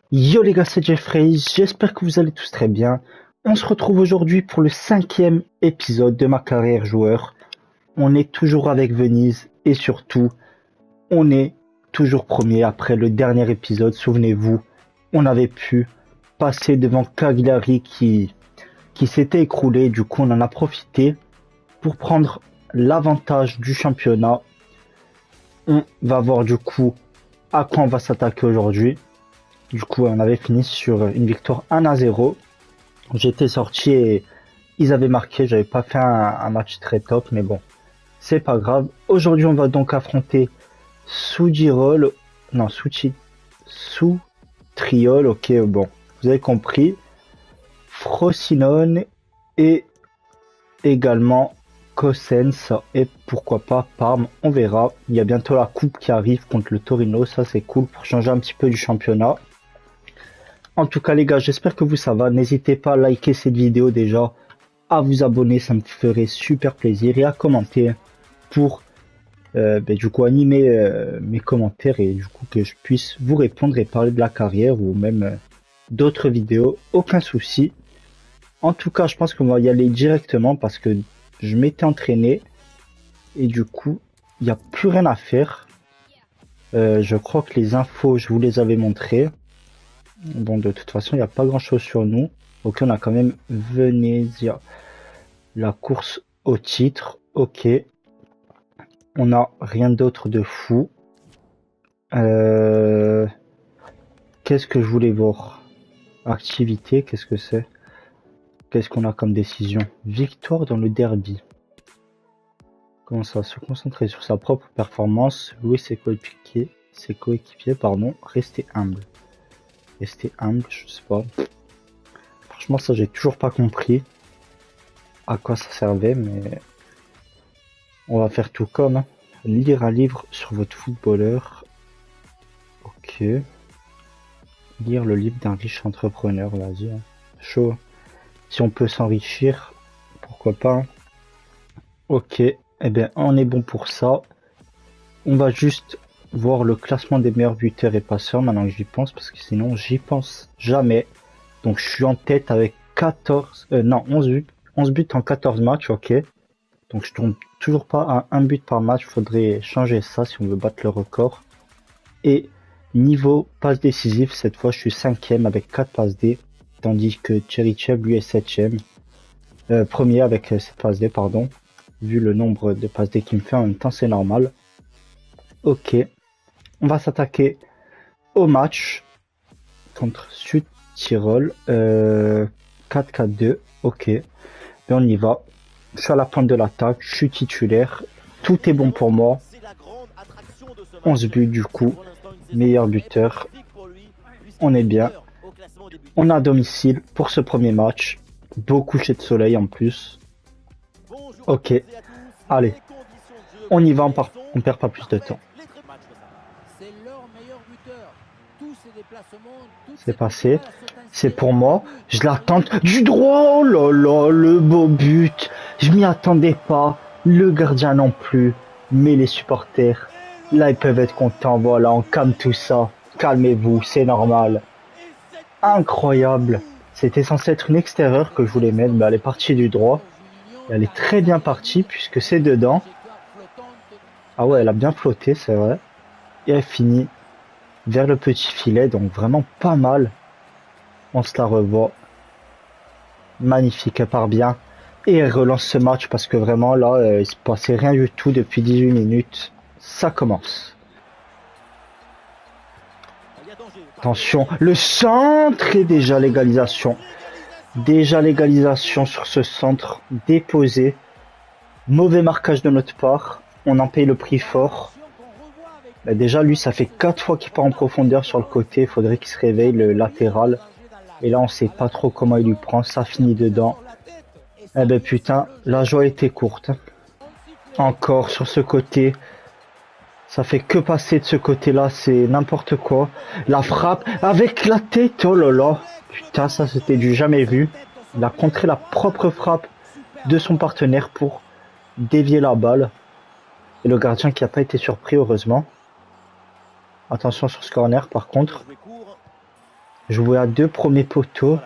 Yo les gars, c'est Jeffrey, j'espère que vous allez tous très bien. On se retrouve aujourd'hui pour le 5e épisode de ma carrière joueur. On est toujours avec Venise et surtout, on est toujours premier après le dernier épisode. Souvenez-vous, on avait pu passer devant Cagliari qui s'était écroulé. Du coup, on en a profité pour prendre l'avantage du championnat. On va voir du coup à quoi on va s'attaquer aujourd'hui. Du coup, on avait fini sur une victoire 1-0. J'étais sorti et ils avaient marqué. J'avais pas fait un match très top, mais bon, c'est pas grave. Aujourd'hui, on va donc affronter Soudyrol. Non, Soutriol. Ok, bon, vous avez compris. Frosinone et également Cosenza et pourquoi pas Parme. On verra. Il y a bientôt la coupe qui arrive contre le Torino. Ça, c'est cool pour changer un petit peu du championnat. En tout cas les gars, j'espère que vous ça va. N'hésitez pas à liker cette vidéo déjà, à vous abonner, ça me ferait super plaisir et à commenter pour du coup animer mes commentaires et du coup que je puisse vous répondre et parler de la carrière ou même d'autres vidéos, aucun souci. En tout cas, je pense qu'on va y aller directement parce que je m'étais entraîné et du coup, il n'y a plus rien à faire. Je crois que les infos, je vous les avais montrées. Bon, de toute façon, il n'y a pas grand chose sur nous. Ok, on a quand même Venezia. La course au titre. Ok. On n'a rien d'autre de fou. Qu'est-ce que je voulais voir? Activité, qu'est-ce que c'est? Qu'est-ce qu'on a comme décision? Victoire dans le derby. Comment ça? Se concentrer sur sa propre performance. Louer ses coéquipiers, pardon. Rester humble. Rester humble, je sais pas. Franchement, ça, j'ai toujours pas compris à quoi ça servait, mais on va faire tout comme. Lire un livre sur votre footballeur. Ok. Lire le livre d'un riche entrepreneur, vas-y. Chaud. Si on peut s'enrichir, pourquoi pas. Ok. Eh bien, on est bon pour ça. On va juste voir le classement des meilleurs buteurs et passeurs maintenant que j'y pense, parce que sinon, j'y pense jamais. Donc, je suis en tête avec 14... non, 11 buts. 11 buts en 14 matchs, ok. Donc je tombe toujours pas à un but par match, faudrait changer ça si on veut battre le record. Et niveau passe décisive, cette fois je suis 5ème avec 4 passes D, tandis que Cherichev lui est 7ème. Premier avec cette passe D, pardon. Vu le nombre de passes D qu'il me fait en même temps, c'est normal. Ok, on va s'attaquer au match contre Sud-Tirol. 4-4-2, ok. Et on y va. Je suis à la pointe de l'attaque, je suis titulaire, tout est bon pour moi. 11 buts du coup, meilleur buteur. On est bien. On est à domicile pour ce premier match. Beau coucher de soleil en plus. Ok, allez, on y va, on perd pas plus de temps. C'est passé, c'est pour moi, je l'attends du droit, oh là là, le beau but, je m'y attendais pas, le gardien non plus, mais les supporters, là ils peuvent être contents, voilà, on calme tout ça, calmez-vous, c'est normal. Incroyable, c'était censé être une extérieure que je voulais mettre, mais elle est partie du droit, et elle est très bien partie puisque c'est dedans. Ah ouais, elle a bien flotté, c'est vrai, et elle finit vers le petit filet, donc vraiment pas mal. On se la revoit. Magnifique, elle part bien. Et elle relance ce match parce que vraiment là, il se passait rien du tout depuis 18 minutes. Ça commence. Attention, le centre et déjà l'égalisation. Déjà l'égalisation sur ce centre déposé. Mauvais marquage de notre part. On en paye le prix fort. Bah déjà lui, ça fait 4 fois qu'il part en profondeur sur le côté. Il faudrait qu'il se réveille, le latéral. Et là, on sait pas trop comment il lui prend. Ça finit dedans. Eh ben putain, la joie était courte. Encore sur ce côté. Ça fait que passer de ce côté-là. C'est n'importe quoi. La frappe avec la tête. Oh là là. Putain, ça c'était du jamais vu. Il a contré la propre frappe de son partenaire pour dévier la balle. Et le gardien qui n'a pas été surpris, heureusement. Attention sur ce corner, par contre. Jouer à 2 premiers poteaux.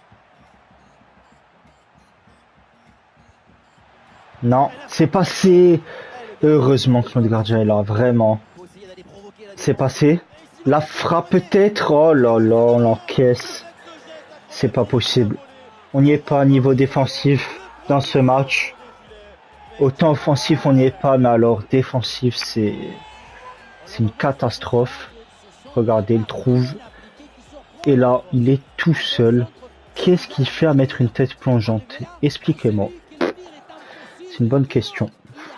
Non, c'est passé. Heureusement que notre gardien est là, vraiment. C'est passé. La frappe peut-être. Oh là là, on l'encaisse. C'est pas possible. On n'y est pas à niveau défensif dans ce match. Autant offensif, on n'y est pas, mais alors défensif, c'est une catastrophe. Regardez, il trouve. Et là, il est tout seul. Qu'est-ce qu'il fait à mettre une tête plongeante? Expliquez-moi. C'est une bonne question.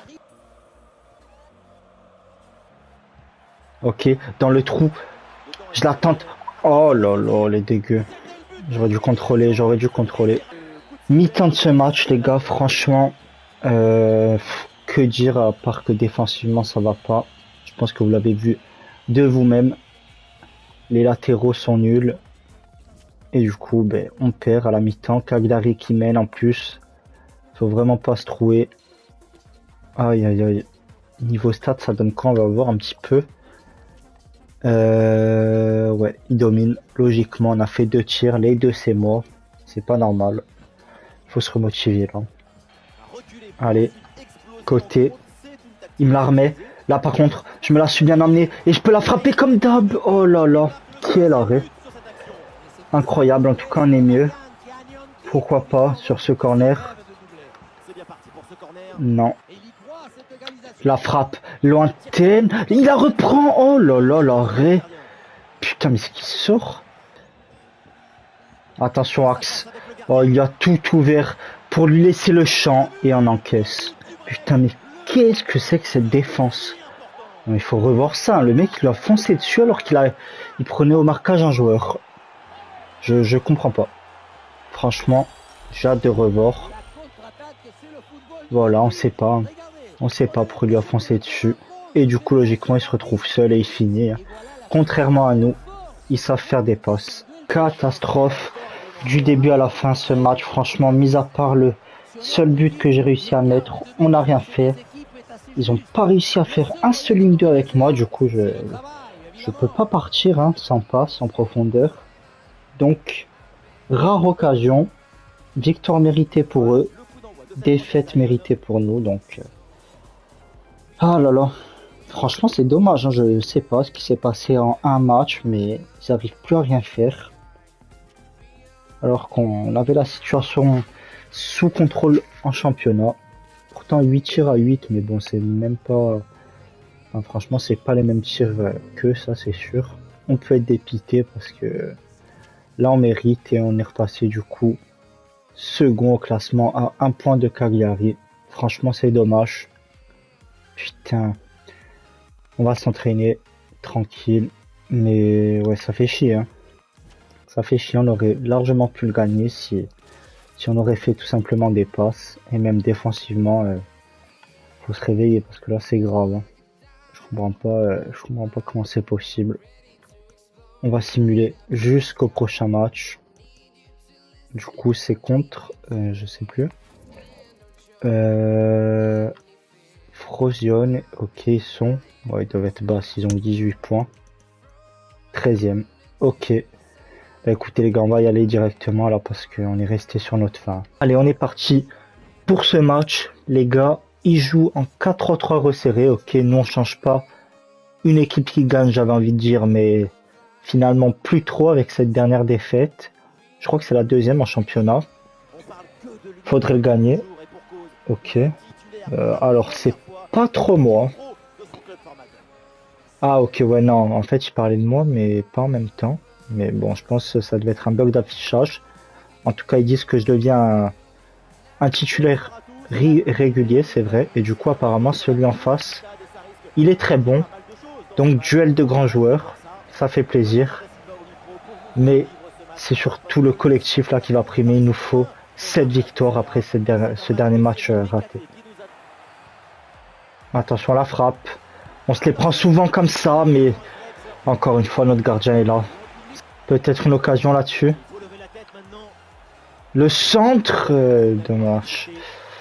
Ok, dans le trou. Je la tente. Oh là là, les dégueux. J'aurais dû contrôler, j'aurais dû contrôler. Mi-temps de ce match, les gars, franchement, que dire à part que défensivement ça va pas. Je pense que vous l'avez vu de vous-même. Les latéraux sont nuls. Et du coup, ben, on perd à la mi-temps. Cagliari qui mène en plus. Faut vraiment pas se trouer. Aïe aïe aïe. Niveau stats, ça donne quoi? On va voir un petit peu. Ouais, il domine. Logiquement, on a fait 2 tirs. Les 2, c'est mort. C'est pas normal. Faut se remotiver là. Allez, côté. Il me la remet. Là, par contre, je me la suis bien emmenée. Et je peux la frapper comme d'hab. Oh là là. Quel arrêt. Incroyable. En tout cas, on est mieux. Pourquoi pas sur ce corner? Non. La frappe lointaine. Il la reprend. Oh là là, l'arrêt. Putain, mais c'est qui sort? Attention, Axe. Oh, il a tout ouvert pour lui laisser le champ et on encaisse. Putain, mais qu'est-ce que c'est que cette défense? Non, il faut revoir ça. Hein. Le mec, il a foncé dessus alors il prenait au marquage un joueur. Je comprends pas. Franchement, j'ai hâte de revoir. Voilà, on sait pas. Hein. On sait pas pourquoi il lui a foncé dessus. Et du coup, logiquement, il se retrouve seul et il finit. Hein. Contrairement à nous, ils savent faire des passes. Catastrophe du début à la fin ce match. Franchement, mis à part le seul but que j'ai réussi à mettre, on n'a rien fait. Ils ont pas réussi à faire un seul ligne 2 avec moi. Du coup, je peux pas partir hein, sans passe en profondeur. Donc, rare occasion. Victoire méritée pour eux. Défaite méritée pour nous. Donc, ah là là. Franchement, c'est dommage. Hein. Je sais pas ce qui s'est passé en un match, mais ils n'arrivent plus à rien faire. Alors qu'on avait la situation sous contrôle en championnat. Pourtant 8 tirs à 8, mais bon, c'est même pas... Enfin, franchement, c'est pas les mêmes tirs que ça, c'est sûr. On peut être dépité parce que là, on mérite et on est repassé du coup second au classement à 1 point de Cagliari. Franchement, c'est dommage. Putain. On va s'entraîner tranquille. Mais ouais, ça fait chier. Hein. Ça fait chier, on aurait largement pu le gagner si on aurait fait tout simplement des passes. Et même défensivement, faut se réveiller parce que là c'est grave. Hein. Je comprends pas comment c'est possible. On va simuler jusqu'au prochain match. Du coup c'est contre, je sais plus. Frosinone, ok ils sont. Ouais, ils doivent être bas, ils ont 18 points. 13e, ok. Bah écoutez les gars, on va y aller directement là parce qu'on est resté sur notre fin. Allez, on est parti pour ce match. Les gars, ils jouent en 4-3-3 resserré. Ok, nous on change pas. Une équipe qui gagne, j'avais envie de dire, mais finalement plus trop avec cette dernière défaite. Je crois que c'est la 2e en championnat. Faudrait le gagner. Ok. Alors c'est pas trop moi. Ah ok, ouais non, en fait je parlais de moi mais pas en même temps. Mais bon, je pense que ça devait être un bug d'affichage. En tout cas, ils disent que je deviens un titulaire régulier, c'est vrai. Et du coup, apparemment, celui en face, il est très bon. Donc, duel de grands joueurs, ça fait plaisir. Mais c'est surtout le collectif là qui va primer. Il nous faut 7 victoires après ce dernier match raté. Attention à la frappe. On se les prend souvent comme ça, mais encore une fois, notre gardien est là. Peut-être une occasion là-dessus. Le centre, dommage.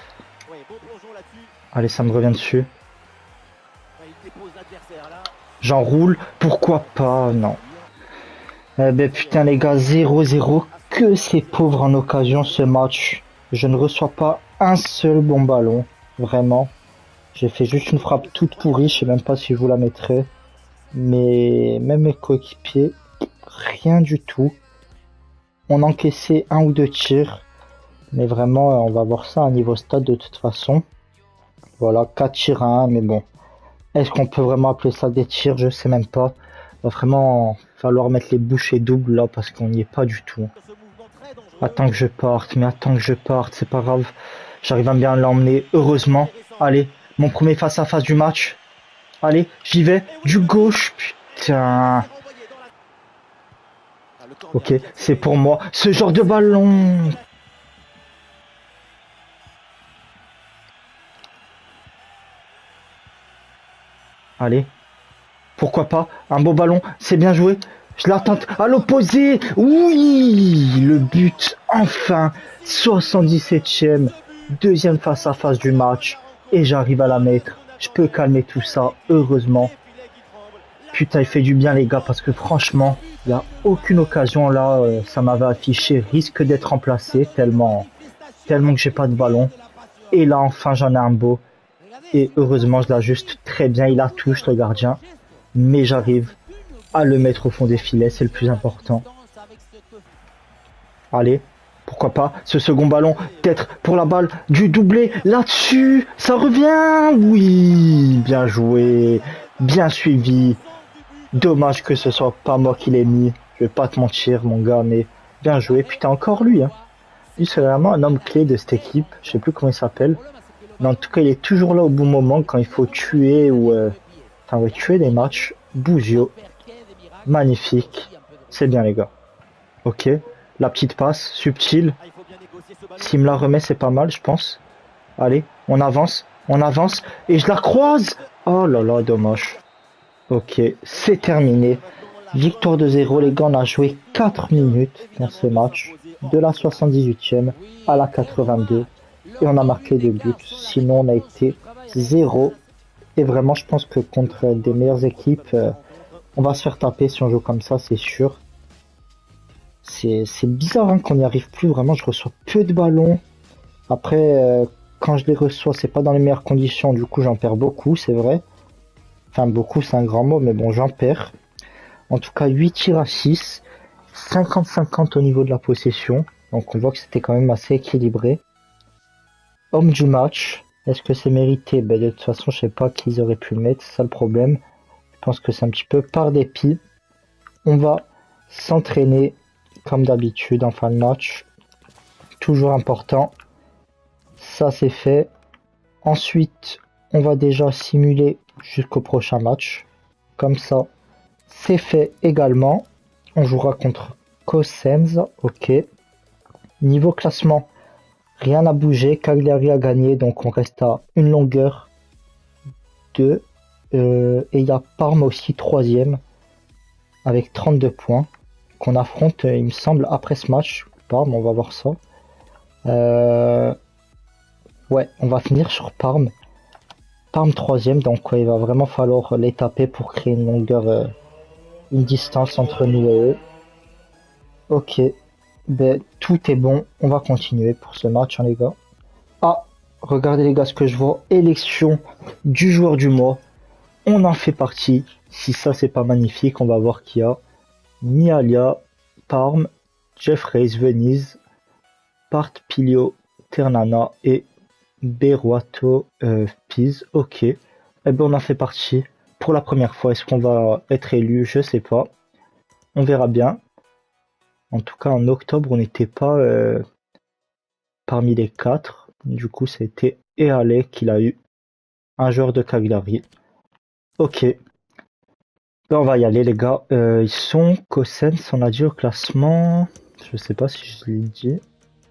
Allez, ça me revient dessus. J'enroule, pourquoi pas, non. Eh ben putain les gars, 0-0. Que c'est pauvre en occasion ce match. Je ne reçois pas un seul bon ballon. Vraiment. J'ai fait juste une frappe toute pourrie. Je sais même pas si je vous la mettrai. Mais même mes coéquipiers, rien du tout. On encaissait un ou deux tirs. Mais vraiment, on va voir ça à niveau stade de toute façon. Voilà, 4 tirs à 1. Mais bon. Est-ce qu'on peut vraiment appeler ça des tirs? Je sais même pas. Va vraiment falloir mettre les bouchées doubles là parce qu'on n'y est pas du tout. Attends que je parte, mais attends que je parte, c'est pas grave. J'arrive à bien l'emmener, heureusement. Allez, mon premier face-à-face du match. Allez, j'y vais, du gauche, putain. Ok, c'est pour moi, ce genre de ballon. Allez, pourquoi pas, un beau ballon, c'est bien joué. Je l'attends à l'opposé. Oui, le but, enfin. 77e, deuxième face-à-face du match. Et j'arrive à la mettre. Je peux calmer tout ça, heureusement. Putain, il fait du bien, les gars, parce que franchement, il n'y a aucune occasion là. Ça m'avait affiché risque d'être remplacé tellement que j'ai pas de ballon. Et là, enfin, j'en ai un beau. Et heureusement, je l'ajuste très bien. Il la touche, le gardien. Mais j'arrive à le mettre au fond des filets, c'est le plus important. Allez, pourquoi pas, ce second ballon, peut-être pour la balle du doublé, là-dessus, ça revient, oui, bien joué, bien suivi. Dommage que ce soit pas moi qui l'ai mis, je vais pas te mentir mon gars, mais bien joué, putain encore lui, hein. Lui c'est vraiment un homme clé de cette équipe, je sais plus comment il s'appelle, mais en tout cas il est toujours là au bon moment quand il faut tuer ou tuer des matchs. Bouzio. Magnifique. C'est bien les gars. Ok. La petite passe, subtile. S'il me la remet, c'est pas mal, je pense. Allez, on avance. On avance. Et je la croise. Oh là là, dommage. Ok, c'est terminé. Victoire de 0, les gars. On a joué 4 minutes dans ce match. De la 78e à la 82. Et on a marqué 2 buts. Sinon, on a été 0. Et vraiment, je pense que contre des meilleures équipes... on va se faire taper si on joue comme ça, c'est sûr. C'est bizarre hein, qu'on n'y arrive plus, vraiment, je reçois peu de ballons. Après, quand je les reçois, c'est pas dans les meilleures conditions, du coup j'en perds beaucoup, c'est vrai. Enfin, beaucoup, c'est un grand mot, mais bon, j'en perds. En tout cas, 8 tirs à 6, 50-50 au niveau de la possession. Donc on voit que c'était quand même assez équilibré. Homme du match, est-ce que c'est mérité? Ben, de toute façon, je sais pas qui ils auraient pu le mettre, c'est ça le problème. Je pense que c'est un petit peu par dépit. On va s'entraîner comme d'habitude en fin de match. Toujours important. Ça c'est fait. Ensuite, on va déjà simuler jusqu'au prochain match. Comme ça, c'est fait également. On jouera contre Cosenza. Ok. Niveau classement, rien n'a bougé. Cagliari a gagné, donc on reste à une longueur de... et il y a Parme aussi 3ème avec 32 points qu'on affronte il me semble après ce match. Parme, on va voir ça. Ouais, on va finir sur Parme. Parme 3ème, donc ouais, il va vraiment falloir les taper pour créer une longueur, une distance entre nous et eux. Ok, ben tout est bon, on va continuer pour ce match hein, les gars. Ah, regardez les gars ce que je vois, élection du joueur du mois. On en fait partie. Si ça c'est pas magnifique, on va voir qu'il y a Mialia, Parme, Jeffreys, Venise, Pilio, Ternana et Beruato Pise. Ok. Eh ben on en fait partie. Pour la première fois, est-ce qu'on va être élu? Je sais pas. On verra bien. En tout cas, en octobre, on n'était pas parmi les 4. Du coup, c'était Eale qu'il a eu. Un joueur de Cagliari. Ok. Ben, on va y aller les gars. Ils sont Cosenza, on a dit au classement. Je sais pas si je l'ai dit.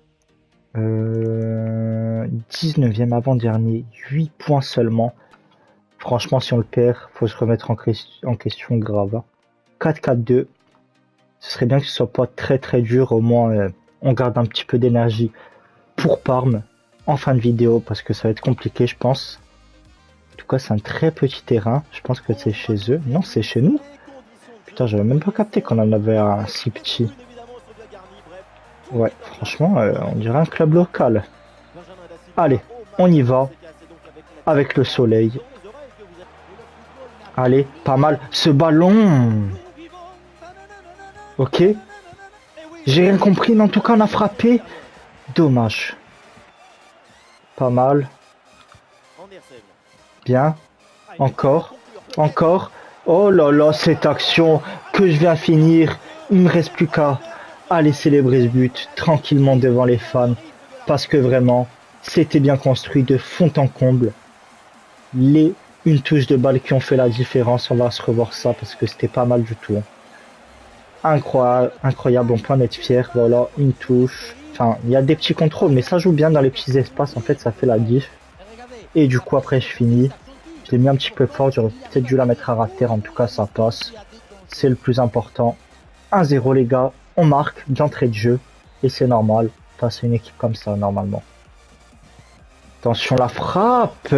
19ème avant-dernier. 8 points seulement. Franchement, si on le perd, faut se remettre en question grave. 4-4-2. Ce serait bien que ce soit pas très très dur. Au moins, on garde un petit peu d'énergie pour Parme en fin de vidéo parce que ça va être compliqué, je pense. En tout cas, c'est un très petit terrain. Je pense que c'est chez eux. Non, c'est chez nous. Putain, j'avais même pas capté qu'on en avait un si petit. Ouais, franchement, on dirait un club local. Allez, on y va. Avec le soleil. Allez, pas mal. Ce ballon. Ok. J'ai rien compris, mais en tout cas, on a frappé. Dommage. Pas mal. Bien. Encore. Encore. Oh là là, cette action que je viens finir. Il ne me reste plus qu'à aller célébrer ce but tranquillement devant les fans. Parce que vraiment, c'était bien construit de fond en comble. Une touche de balle qui ont fait la différence. On va se revoir ça parce que c'était pas mal du tout. Incroyable, incroyable, on peut en être fier. Voilà, une touche. Enfin, il y a des petits contrôles, mais ça joue bien dans les petits espaces. En fait, ça fait la diff. Et du coup, après, je finis. Je l'ai mis un petit peu fort. J'aurais peut-être dû la mettre à ras de terre. En tout cas, ça passe. C'est le plus important. 1-0, les gars. On marque d'entrée de jeu. Et c'est normal. Face à une équipe comme ça, normalement. Attention, la frappe.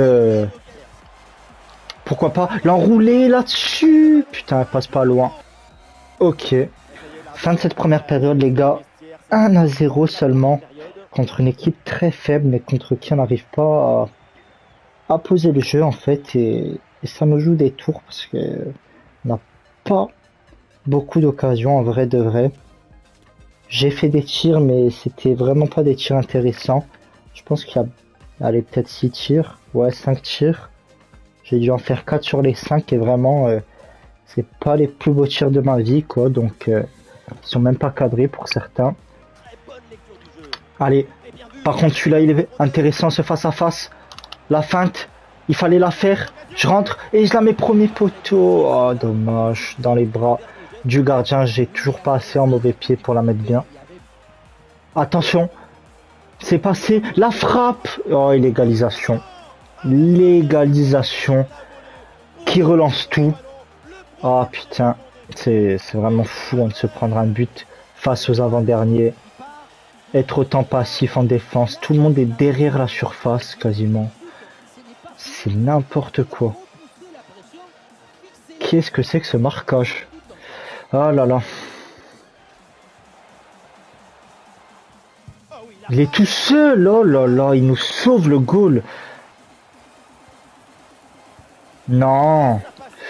Pourquoi pas l'enrouler là-dessus. Putain, elle passe pas loin. Ok. Fin de cette première période, les gars. 1-0 seulement. Contre une équipe très faible, mais contre qui on n'arrive pas à poser le jeu, en fait. Et ça nous joue des tours parce que on n'a pas beaucoup d'occasions, en vrai de vrai. J'ai fait des tirs, mais c'était vraiment pas des tirs intéressants. Je pense qu'il y a, allez, peut-être 6 tirs. Ouais, 5 tirs. J'ai dû en faire 4 sur les 5 et vraiment, c'est pas les plus beaux tirs de ma vie, quoi. Donc, ils sont même pas cadrés pour certains. Allez. Par contre, celui-là, il est intéressant, ce face-à-face. La feinte, il fallait la faire. Je rentre et je la mets premier poteau. Oh, dommage. Dans les bras du gardien, j'ai toujours pas assez en mauvais pied pour la mettre bien. Attention. C'est passé. La frappe. Oh, l'égalisation. L'égalisation qui relance tout. Oh putain, c'est vraiment fou de se prendre un but face aux avant-derniers. Être autant passif en défense. Tout le monde est derrière la surface quasiment. C'est n'importe quoi. Qu'est-ce que c'est que ce marquage? Oh là là. Il est tout seul. Oh là là, il nous sauve le goal. Non.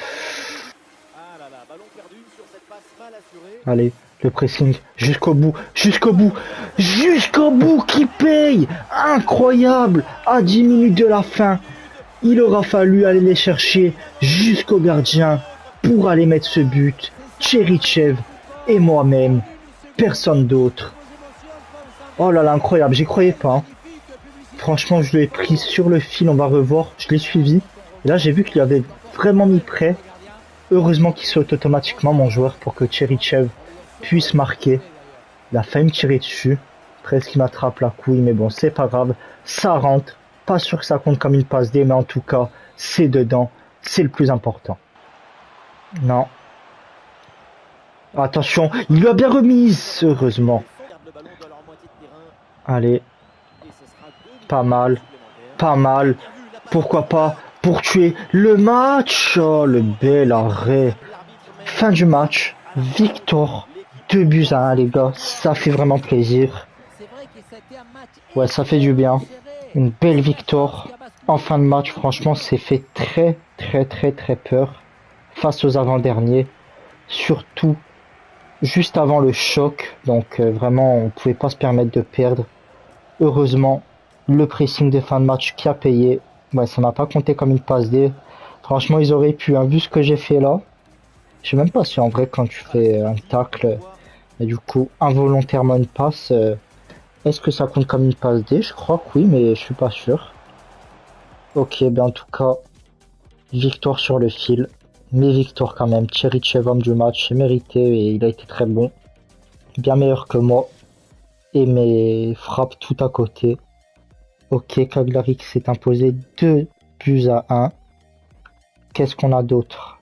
Allez, le pressing jusqu'au bout, jusqu'au bout, jusqu'au bout qui paye. Incroyable. À 10 minutes de la fin, il aura fallu aller les chercher jusqu'au gardien pour aller mettre ce but. Tcherichev et moi-même, personne d'autre. Oh là là, incroyable, j'y croyais pas. Hein. Franchement, je l'ai pris sur le fil, on va revoir. Je l'ai suivi. Et là, j'ai vu qu'il avait vraiment mis prêt. Heureusement qu'il saute automatiquement, mon joueur, pour que Tcherichev puisse marquer. Il a failli me tirer dessus. Presque il m'attrape la couille, mais bon, c'est pas grave. Ça rentre. Pas sûr que ça compte comme une passe D, mais en tout cas, c'est dedans. C'est le plus important. Non. Attention, il lui a bien remise, heureusement. Allez. Pas mal. Pas mal. Pourquoi pas pour tuer le match. Oh, le bel arrêt. Fin du match. Victoire. 2-1, les gars. Ça fait vraiment plaisir. Ouais, ça fait du bien. Une belle victoire. En fin de match, franchement, c'est fait très peur. Face aux avant-derniers. Surtout juste avant le choc. Donc, vraiment, on pouvait pas se permettre de perdre. Heureusement, le pressing de fin de match qui a payé. Ouais, ça m'a pas compté comme une passe D. Franchement, ils auraient pu, hein, vu ce que j'ai fait là. Je sais même pas si en vrai, quand tu fais un tacle, et du coup, involontairement une passe, est-ce que ça compte comme une passe D? Je crois que oui, mais je suis pas sûr. Ok, ben en tout cas, victoire sur le fil. Mais victoire quand même. Tcherichev, homme du match, c'est mérité et il a été très bon. Bien meilleur que moi. Et mes frappes tout à côté. Ok, Cagliari qui s'est imposé 2-1. Qu'est-ce qu'on a d'autre?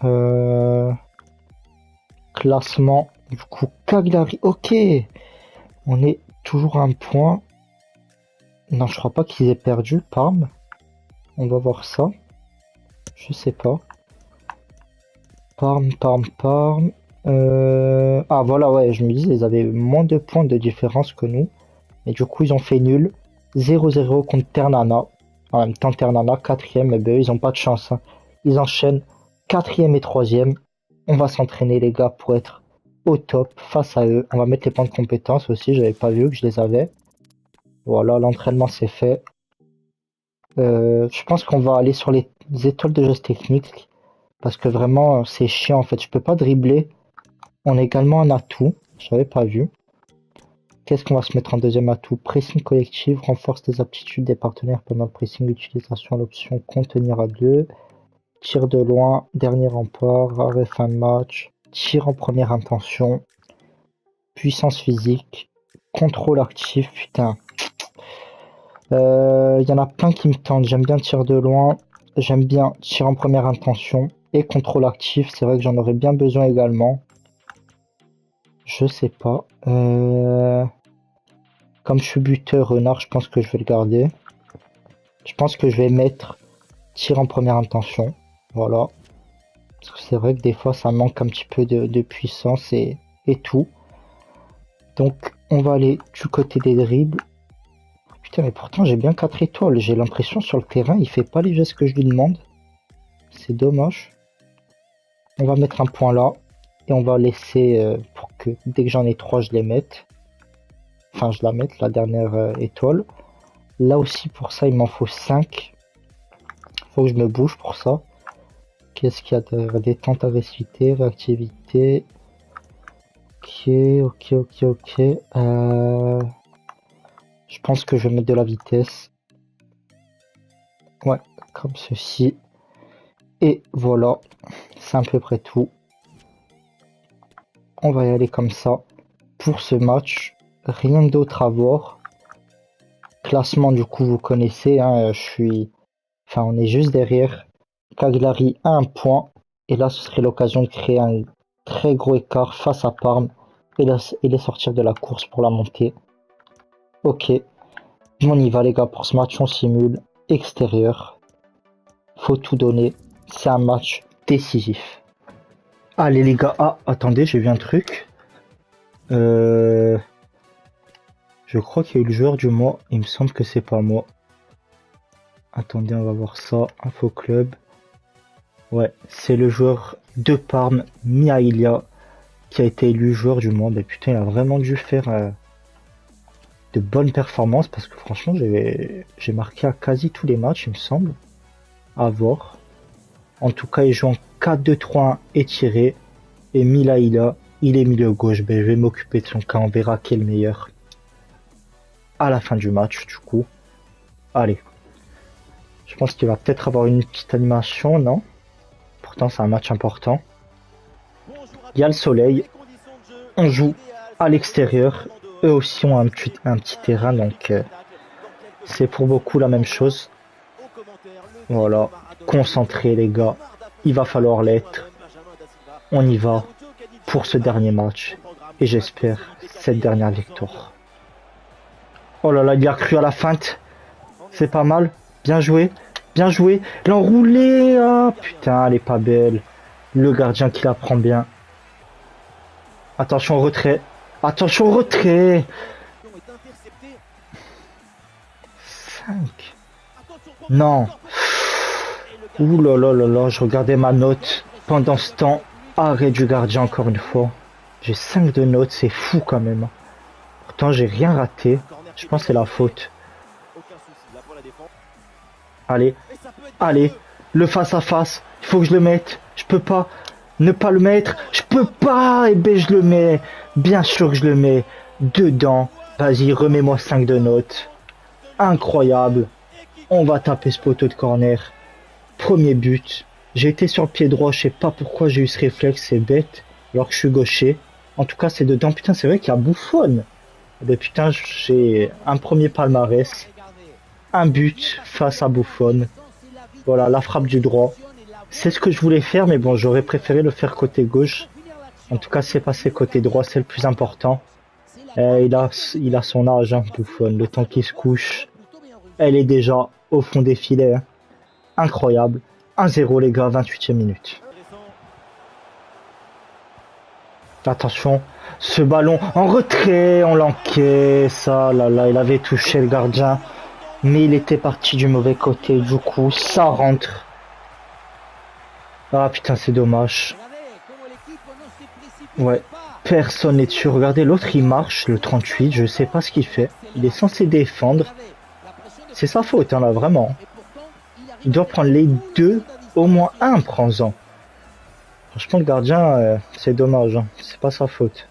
Classement. Du coup, Cagliari. Ok. On est toujours à un point. Non, je crois pas qu'ils aient perdu. Parme. On va voir ça. Je sais pas. Parme. Ah voilà, ouais, je me dis, ils avaient moins de points de différence que nous. Et du coup, ils ont fait nul. 0-0 contre Ternana. En même temps, Ternana, quatrième, mais ben, ils ont pas de chance, hein. Ils enchaînent quatrième et troisième. On va s'entraîner, les gars, pour être au top face à eux. On va mettre les points de compétence aussi. J'avais pas vu que je les avais. Voilà, l'entraînement c'est fait. Je pense qu'on va aller sur les étoiles de gestes techniques parce que vraiment c'est chiant en fait. Je peux pas dribbler. On a également un atout. J'avais pas vu. Qu'est-ce qu'on va se mettre en deuxième atout? Pressing collectif, renforce les aptitudes des partenaires pendant le pressing, utilisation de l'option contenir à deux, tir de loin, dernier rempart, arrêt fin de match, tir en première intention, puissance physique, contrôle actif, putain. Y en a plein qui me tentent. J'aime bien tir de loin, j'aime bien tir en première intention et contrôle actif. C'est vrai que j'en aurais bien besoin également. Je sais pas. Comme je suis buteur renard, je pense que je vais le garder. Je pense que je vais mettre tir en première intention. Voilà. Parce que c'est vrai que des fois ça manque un petit peu de puissance et tout. Donc on va aller du côté des dribbles. Putain, mais pourtant j'ai bien 4 étoiles. J'ai l'impression sur le terrain, il fait pas les gestes que je lui demande. C'est dommage. On va mettre un point là. Et on va laisser pour que dès que j'en ai 3, je les mette. Enfin, je la mette, la dernière étoile. Là aussi, pour ça, il m'en faut 5. Faut que je me bouge pour ça. Qu'est-ce qu'il y a de détente, agressivité, réactivité. Ok. Je pense que je vais mettre de la vitesse. Ouais, comme ceci. Et voilà, c'est à peu près tout. On va y aller comme ça pour ce match. Rien d'autre à voir. Classement, du coup, vous connaissez, hein, on est juste derrière. Cagliari à un point. Et là, ce serait l'occasion de créer un très gros écart face à Parme et les sortir de la course pour la montée. Ok, on y va les gars pour ce match, on simule extérieur. Faut tout donner, c'est un match décisif. Allez les gars, ah attendez, j'ai vu un truc. Je crois qu'il y a eu le joueur du mois, il me semble que c'est pas moi. Attendez, on va voir ça, Info Club. Ouais, c'est le joueur de Parme, Miaïlia, qui a été élu joueur du mois. Mais putain, il a vraiment dû faire de bonnes performances parce que franchement, j'ai marqué à quasi tous les matchs, il me semble. À voir. En tout cas, il joue en 4-2-3-1 étiré. Et Milaïla, il est milieu gauche. Ben, je vais m'occuper de son cas, on verra qui est le meilleur. À la fin du match, du coup. Allez. Je pense qu'il va peut-être avoir une petite animation, non? Pourtant, c'est un match important. Il y a le soleil. On joue à l'extérieur. Eux aussi ont un petit terrain, donc c'est pour beaucoup la même chose. Voilà. Concentrés, les gars. Il va falloir l'être. On y va pour ce dernier match. Et j'espère cette dernière victoire. Oh là là, il a cru à la feinte. C'est pas mal. Bien joué. Bien joué. L'enroulé. Ah putain, elle est pas belle. Le gardien qui la prend bien. Attention au retrait. Attention au retrait. 5. Non. Ouh là là là là, je regardais ma note. Pendant ce temps, arrêt du gardien encore une fois. J'ai 5 de notes, c'est fou quand même. Pourtant, j'ai rien raté. Je pense que c'est la faute. Allez, allez, le face à face. Il faut que je le mette. Je peux pas ne pas le mettre. Je peux pas. Et ben je le mets. Bien sûr que je le mets dedans. Vas-y, remets-moi 5 de notes. Incroyable. On va taper ce poteau de corner. Premier but. J'ai été sur le pied droit. Je sais pas pourquoi j'ai eu ce réflexe. C'est bête. Alors que je suis gaucher. En tout cas, c'est dedans. Putain, c'est vrai qu'il y a Buffon. Ben putain, j'ai un premier palmarès. Un but face à Buffon. Voilà, la frappe du droit. C'est ce que je voulais faire, mais bon, j'aurais préféré le faire côté gauche. En tout cas, c'est passé côté droit, c'est le plus important. Il a son âge, hein, Buffon. Le temps qu'il se couche, elle est déjà au fond des filets. Hein. Incroyable. 1-0 les gars, 28e minute. Attention, ce ballon en retrait, on l'encaisse. Ah là là, il avait touché le gardien, mais il était parti du mauvais côté. Du coup, ça rentre. Ah putain, c'est dommage. Ouais, personne n'est dessus. Regardez, l'autre il marche, le 38, je sais pas ce qu'il fait. Il est censé défendre. C'est sa faute, hein, là, vraiment. Il doit prendre les deux, au moins un, prends-en. Franchement, le gardien, c'est dommage, hein. C'est pas sa faute.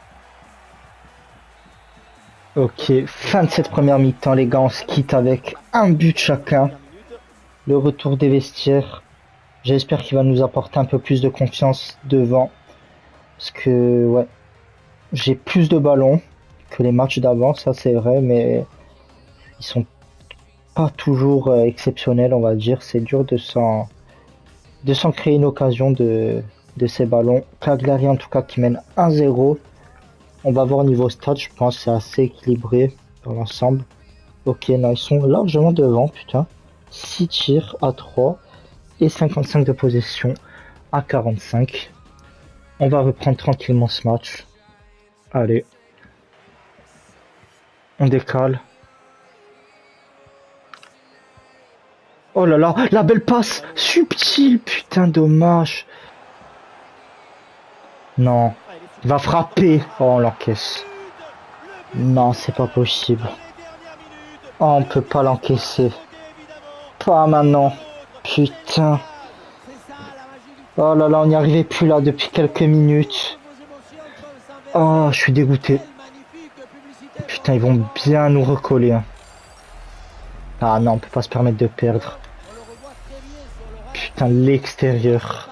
Ok, fin de cette première mi-temps, les gars, on se quitte avec un but chacun. Le retour des vestiaires. J'espère qu'il va nous apporter un peu plus de confiance devant. Parce que, ouais, j'ai plus de ballons que les matchs d'avant, ça c'est vrai, mais ils sont pas toujours exceptionnels, on va dire. C'est dur de s'en créer une occasion de ces ballons. Cagliari en tout cas qui mène 1-0. On va voir au niveau stade, je pense que c'est assez équilibré dans l'ensemble. Ok, non, ils sont largement devant, putain. 6 tirs à 3 et 55 de possession à 45. On va reprendre tranquillement ce match. Allez. On décale. Oh là là, la belle passe subtile, putain, dommage. Non, il va frapper. Oh, on l'encaisse. Non, c'est pas possible. Oh, on peut pas l'encaisser. Pas maintenant. Putain. Oh là là, on n'y arrivait plus là depuis quelques minutes. Oh, je suis dégoûté. Putain, ils vont bien nous recoller. Hein. Ah non, on peut pas se permettre de perdre. Putain, l'extérieur.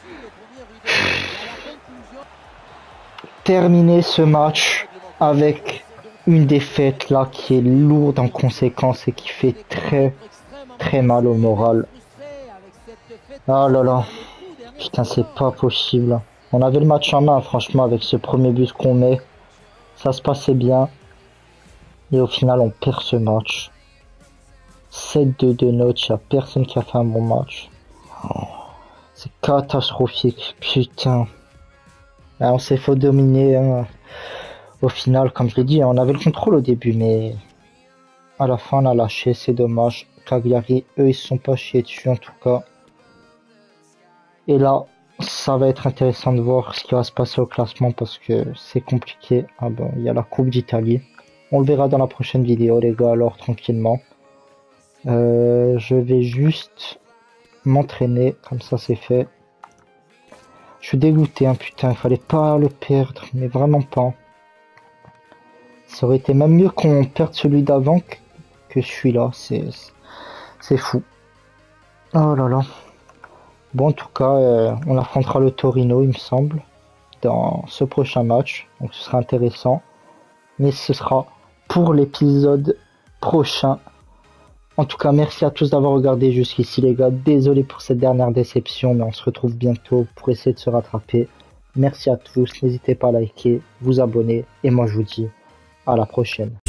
Terminer ce match avec une défaite là qui est lourde en conséquence et qui fait très mal au moral. Oh là là. Putain, c'est pas possible. On avait le match en main, franchement, avec ce premier but qu'on met. Ça se passait bien. Et au final, on perd ce match. 7-2 de note, il n'y a personne qui a fait un bon match. Oh, c'est catastrophique, putain. Là, on s'est fait dominer. Hein. Au final, comme je l'ai dit, on avait le contrôle au début, mais à la fin, on a lâché, c'est dommage. Cagliari, eux, ils se sont pas chiés dessus, en tout cas. Et là, ça va être intéressant de voir ce qui va se passer au classement parce que c'est compliqué. Ah bon, il y a la Coupe d'Italie. On le verra dans la prochaine vidéo, les gars, alors tranquillement. Je vais juste m'entraîner, comme ça c'est fait. Je suis dégoûté, hein, putain, il fallait pas le perdre, mais vraiment pas. Ça aurait été même mieux qu'on perde celui d'avant que celui-là, c'est fou. Oh là là. Bon, en tout cas, on affrontera le Torino, il me semble, dans ce prochain match. Donc ce sera intéressant. Mais ce sera pour l'épisode prochain. En tout cas, merci à tous d'avoir regardé jusqu'ici, les gars. Désolé pour cette dernière déception, mais on se retrouve bientôt pour essayer de se rattraper. Merci à tous. N'hésitez pas à liker, vous abonner. Et moi, je vous dis à la prochaine.